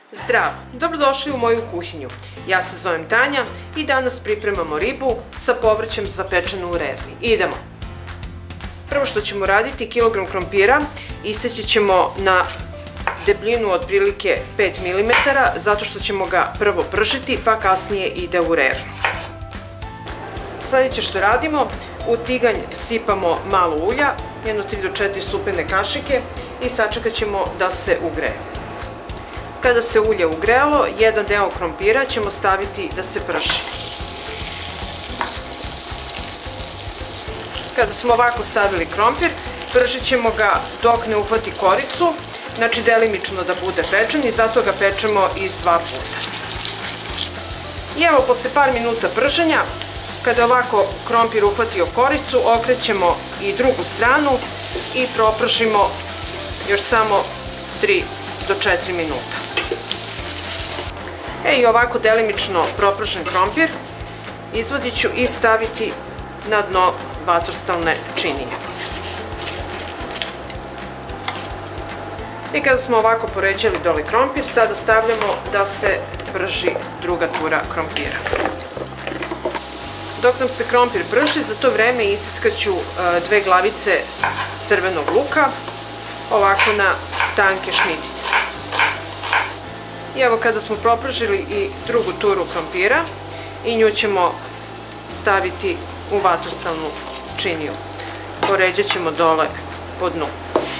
Zdravo! Dobrodošli u moju kuhinju. Ja se zovem Tanja i danas pripremamo ribu sa povrćem za pečenu u rerni. Idemo! Prvo što ćemo raditi, kilogram krompira iseći ćemo na debljinu otprilike 5 mm, zato što ćemo ga prvo pržiti pa kasnije ide u rernu. Sljedeće što radimo, u tiganj sipamo malo ulja, jedno 3 do 4 supene kašike i sačekat ćemo da se ugreje. Kada se ulje ugrelo, jedan deo krompira ćemo staviti da se prži. Kada smo ovako stavili krompir, pržit ćemo ga dok ne uhvati koricu, znači delimično da bude pečen i zato ga pečemo iz 2 puta. I evo, posle par minuta prženja, kada ovako krompir uhvatio koricu, okrećemo i drugu stranu i propržimo još samo 3 do 4 minuta. I ovako delimično propržen krompir izvadit ću i staviti na dno vatrostalne činije. I kada smo ovako poređali dole krompir, sada stavljamo da se prži druga tura krompira. Dok nam se krompir prži, za to vreme iseckat ću 2 glavice crvenog luka, ovako na tanke šnitice. I evo, kada smo propržili i drugu turu krompira, i nju ćemo staviti u vatrostalnu činiju. Poređat ćemo dole po dnu.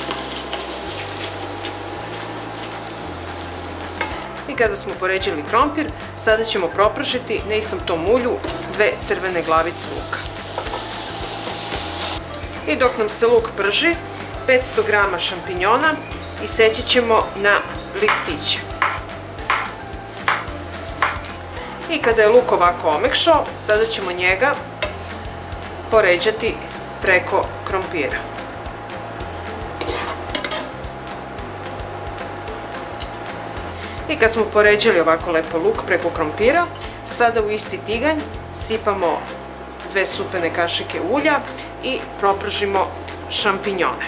I kada smo poređali krompir, sada ćemo propržiti na istom tom ulju 2 crvene glavice luka. I dok nam se luk prži, 500 g šampinjona iseći ćemo na listiće. I kada je luk ovako omekšao, sada ćemo njega poređati preko krompira. I kad smo poređali ovako lepo luk preko krompira, sada u isti tiganj sipamo 2 supene kašike ulja i propržimo šampinjone.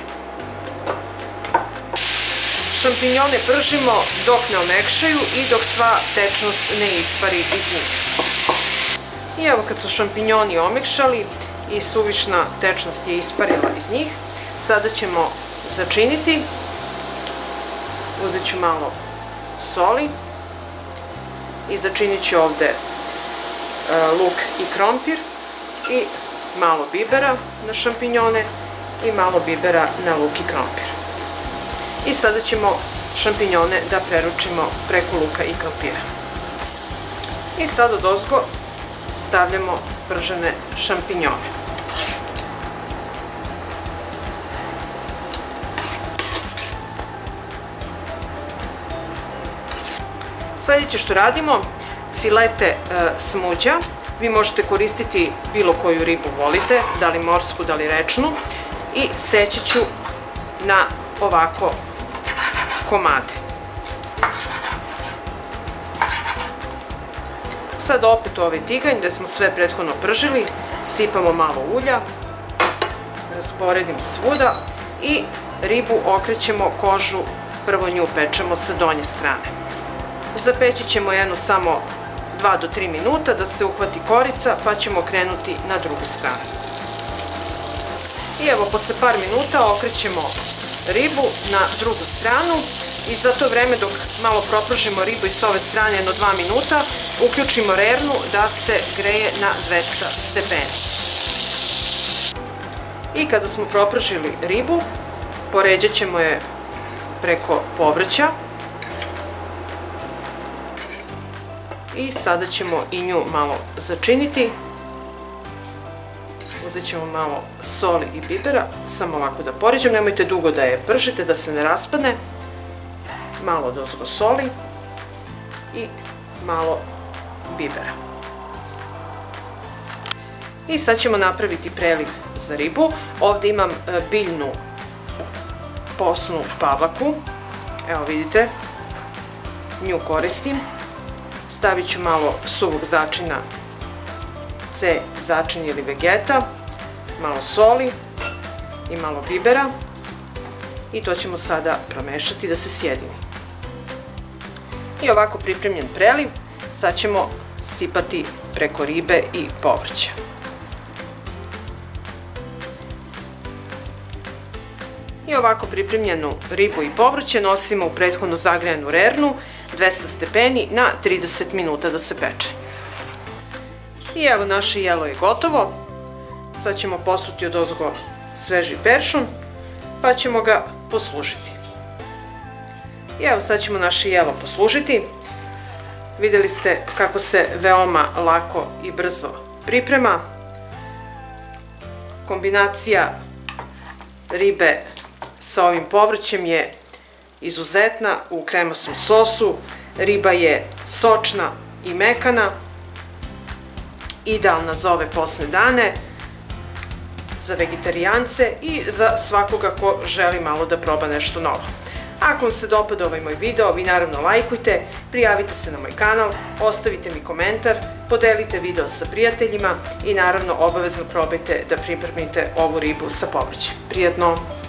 Šampinjone pržimo dok ne omekšaju i dok sva tečnost ne ispari iz njih. I evo, kad su šampinjoni omekšali i suvišna tečnost je isparila iz njih, sada ćemo začiniti. Uzet ću malo soli i začinit ću ovde luk i krompir i malo bibera na šampinjone i malo bibera na luk i krompir. I sada ćemo šampinjone da preručimo preko luka i krompira. I sad odozgo stavljamo pržene šampinjone. Sljedeće što radimo, filete smuđa. Vi možete koristiti bilo koju ribu volite, da li morsku, da li rečnu, i seći ću na ovako komade. Sad opet u ovaj tiganj gde smo sve prethodno pržili, sipamo malo ulja, rasporedim svuda i ribu okrećemo kožu, prvo nju pečemo sa donje strane. Zapeći ćemo jedno samo 2 do 3 minuta da se uhvati korica, pa ćemo krenuti na drugu stranu. I evo, posle par minuta okrećemo ribu na drugu stranu i za to vreme dok malo propržimo ribu i sa ove strane jedno 2 minuta, uključimo rernu da se greje na 200 stepeni. I kada smo propržili ribu, poređat ćemo je preko povrća i sada ćemo i nju malo začiniti. Uzet ćemo malo soli i bibera, samo ovako da poređam, nemojte dugo da je pržite, da se ne raspadne. Malo odozgo soli i malo bibera. I sad ćemo napraviti preliv za ribu. Ovde imam biljnu posnu pavlaku, evo vidite, nju koristim. Stavit ću malo suvog začina, C začin ili vegeta, malo soli i malo bibera i to ćemo sada promešati da se sjedini. I ovako pripremljen preliv sad ćemo sipati preko ribe i povrća. I ovako pripremljenu ribu i povrće nosimo u prethodno zagrejanu rernu 200 stepeni na 30 minuta da se peče. I evo, naše jelo je gotovo. Sad ćemo posuti odozgo sveži peršun pa ćemo ga poslužiti. I evo, sad ćemo naše jelo poslužiti. Videli ste kako se veoma lako i brzo priprema. Kombinacija ribe sa ovim povrćem je izuzetna u kremastom sosu. Riba je sočna i mekana, idealna za ove posne dane, za vegetarijance i za svakoga ko želi malo da proba nešto novo. Ako vam se dopada ovaj moj video, vi naravno lajkujte, prijavite se na moj kanal, ostavite mi komentar, podelite video sa prijateljima i naravno obavezno probajte da pripremite ovu ribu sa povrćem. Prijatno!